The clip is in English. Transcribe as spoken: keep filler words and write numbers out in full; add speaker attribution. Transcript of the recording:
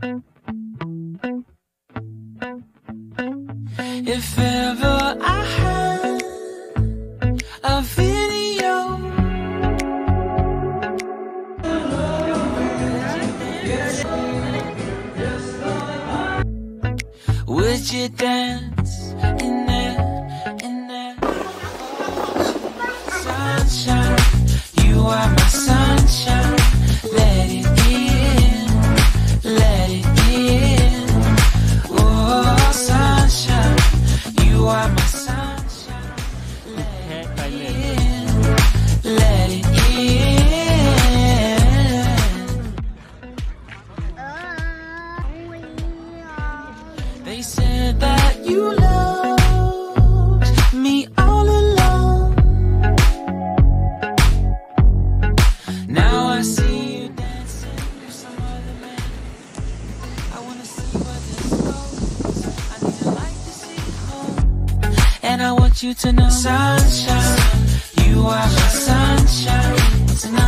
Speaker 1: If ever I had a video, would you dance in that, in that sunshine? You are my sunshine. Let it in, let it in. Oh, sunshine. You are my sunshine. Let it in, let it in. They said that you loved me all along. Now I see you dancing with some other man. I wanna see where this goes. I need a light to see home. And I want you to know, sunshine, you are my sunshine tonight.